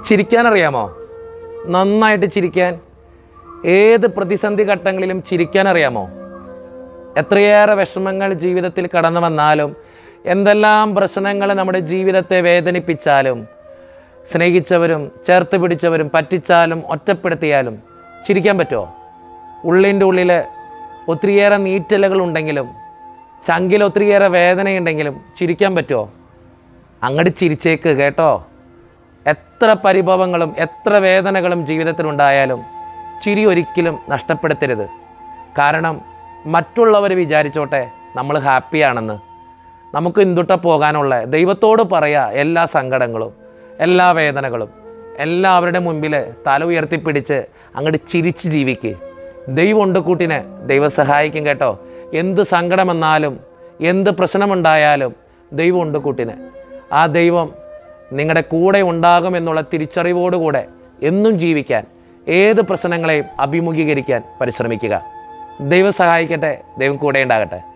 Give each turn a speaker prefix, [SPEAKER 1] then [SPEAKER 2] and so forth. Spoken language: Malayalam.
[SPEAKER 1] ചിരിക്കാനറിയാമോ? നന്നായിട്ട് ചിരിക്കാൻ. ഏത് പ്രതിസന്ധി ഘട്ടങ്ങളിലും ചിരിക്കാനറിയാമോ? എത്രയേറെ വിഷമങ്ങൾ ജീവിതത്തിൽ കടന്നു വന്നാലും, എന്തെല്ലാം പ്രശ്നങ്ങൾ നമ്മുടെ ജീവിതത്തെ വേദനിപ്പിച്ചാലും, സ്നേഹിച്ചവരും ചേർത്ത് പിടിച്ചവരും പറ്റിച്ചാലും ഒറ്റപ്പെടുത്തിയാലും ചിരിക്കാൻ പറ്റുമോ? ഉള്ളിൻ്റെ ഉള്ളിൽ ഒത്തിരിയേറെ നീറ്റലുകളുണ്ടെങ്കിലും, ചങ്കിൽ ഒത്തിരിയേറെ വേദനയുണ്ടെങ്കിലും ചിരിക്കാൻ പറ്റുമോ? അങ്ങോട്ട് ചിരിച്ചേക്ക് കേട്ടോ. എത്ര പരിഭവങ്ങളും എത്ര വേദനകളും ജീവിതത്തിലുണ്ടായാലും ചിരി ഒരിക്കലും നഷ്ടപ്പെടുത്തരുത്. കാരണം മറ്റുള്ളവർ വിചാരിച്ചോട്ടെ നമ്മൾ ഹാപ്പിയാണെന്ന്. നമുക്ക് എന്തുട്ട പോകാനുള്ള, ദൈവത്തോട് പറയുക എല്ലാ സങ്കടങ്ങളും എല്ലാ വേദനകളും എല്ലാവരുടെ മുമ്പിൽ തല ഉയർത്തിപ്പിടിച്ച് അങ്ങോട്ട് ചിരിച്ച് ജീവിക്കുക. ദൈവം ഉണ്ട് കൂട്ടിന്, ദൈവം സഹായിക്കും കേട്ടോ. എന്ത് സങ്കടം വന്നാലും എന്ത് പ്രശ്നമുണ്ടായാലും ദൈവം ഉണ്ട് കൂട്ടിന്. ആ ദൈവം നിങ്ങളുടെ കൂടെ ഉണ്ടാകുമെന്നുള്ള തിരിച്ചറിവോടുകൂടെ എന്നും ജീവിക്കാൻ, ഏത് പ്രശ്നങ്ങളെയും അഭിമുഖീകരിക്കാൻ പരിശ്രമിക്കുക. ദൈവം സഹായിക്കട്ടെ. ദൈവം കൂടെ ഉണ്ടാകട്ടെ.